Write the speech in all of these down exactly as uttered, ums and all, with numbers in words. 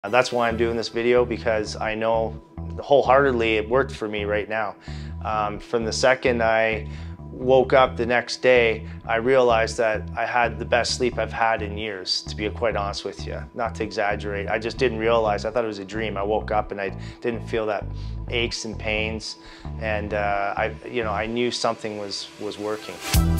That's why I'm doing this video, because I know wholeheartedly it worked for me right now. Um, from the second I woke up the next day, I realized that I had the best sleep I've had in years, to be quite honest with you. Not to exaggerate, I just didn't realize. I thought it was a dream. I woke up and I didn't feel that aches and pains, and uh, I, you know, I knew something was, was working.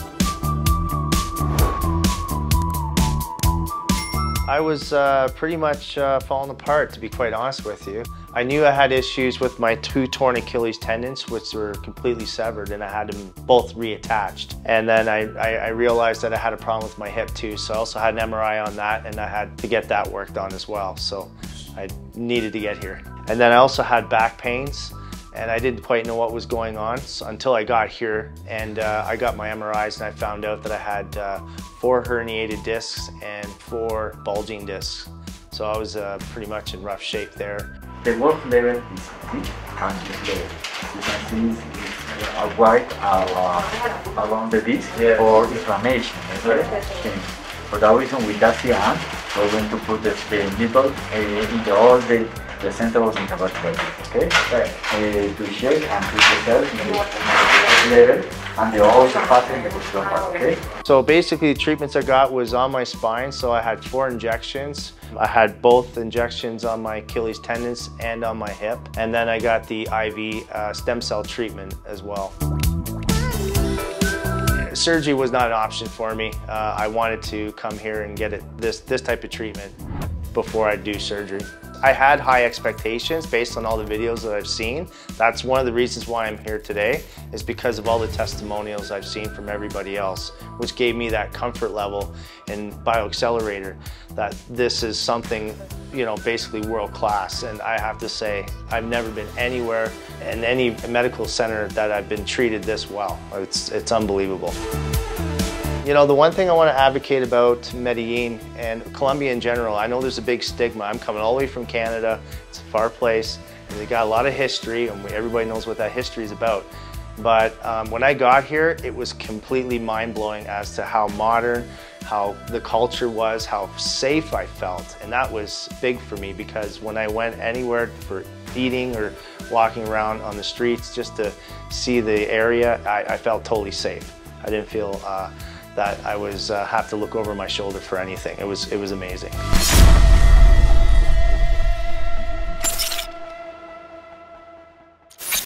I was uh, pretty much uh, falling apart, to be quite honest with you. I knew I had issues with my two torn Achilles tendons, which were completely severed, and I had them both reattached. And then I, I, I realized that I had a problem with my hip too, so I also had an M R I on that, and I had to get that worked on as well. So I needed to get here. And then I also had back pains, and I didn't quite know what was going on so, until I got here, and uh, I got my M R Is, and I found out that I had uh, four herniated discs and four bulging discs. So I was uh, pretty much in rough shape there. The work level is big and low. You can see it's a white uh, along the disc yeah. for inflammation. Okay? For that reason, with that hand, we're going to put the, the needle uh, in the, all the, the center of the vertebra. Okay? Right. Uh, to check and put the cells in the level and the also pattern the posterior part. Okay? So basically, the treatments I got was on my spine. So I had four injections. I had both injections on my Achilles tendons and on my hip. And then I got the I V uh, stem cell treatment as well. Surgery was not an option for me. Uh, I wanted to come here and get it, this, this type of treatment before I do surgery. I had high expectations based on all the videos that I've seen. That's one of the reasons why I'm here today, is because of all the testimonials I've seen from everybody else, which gave me that comfort level in bioXcellerator that this is something, you know, basically world class. And I have to say, I've never been anywhere in any medical center that I've been treated this well. It's, it's unbelievable. You know, the one thing I want to advocate about Medellin and Colombia in general, I know there's a big stigma. I'm coming all the way from Canada. It's a far place, and they got a lot of history, and everybody knows what that history is about. But um, when I got here, it was completely mind-blowing as to how modern, how the culture was, how safe I felt. And that was big for me, because when I went anywhere for eating or walking around on the streets just to see the area, I, I felt totally safe. I didn't feel uh, that I was uh, have to look over my shoulder for anything. It was, it was amazing.